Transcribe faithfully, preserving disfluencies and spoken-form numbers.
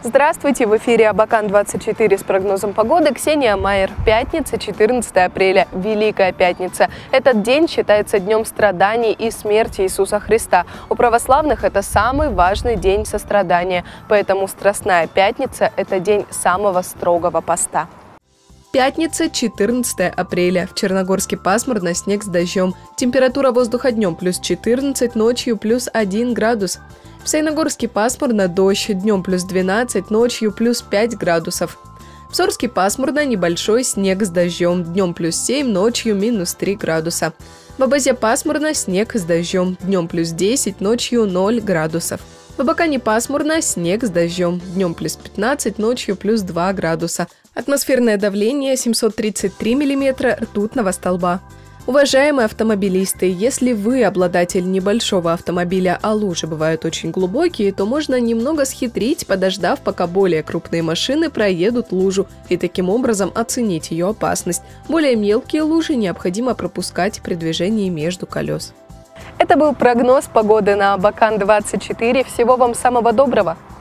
Здравствуйте! В эфире Абакан двадцать четыре с прогнозом погоды. Ксения Майер. Пятница, четырнадцатое апреля. Великая пятница. Этот день считается днем страданий и смерти Иисуса Христа. У православных это самый важный день сострадания. Поэтому Страстная пятница – это день самого строгого поста. Пятница, четырнадцатое апреля. В Черногорске пасмурно, снег с дождем. Температура воздуха днем плюс четырнадцать, ночью плюс один градус. В Саяногорске пасмурно, дождь, днем плюс двенадцать, ночью плюс пять градусов. В Сорске пасмурно, небольшой снег с дождем, днем плюс семь, ночью минус три градуса. В Абазе пасмурно, снег с дождем, днем плюс десять, ночью ноль градусов. В Абакане пасмурно, снег с дождем, днем плюс пятнадцать, ночью плюс два градуса. Атмосферное давление семьсот тридцать три миллиметра ртутного столба. Уважаемые автомобилисты, если вы обладатель небольшого автомобиля, а лужи бывают очень глубокие, то можно немного схитрить, подождав, пока более крупные машины проедут лужу, и таким образом оценить ее опасность. Более мелкие лужи необходимо пропускать при движении между колес. Это был прогноз погоды на Абакан двадцать четыре. Всего вам самого доброго!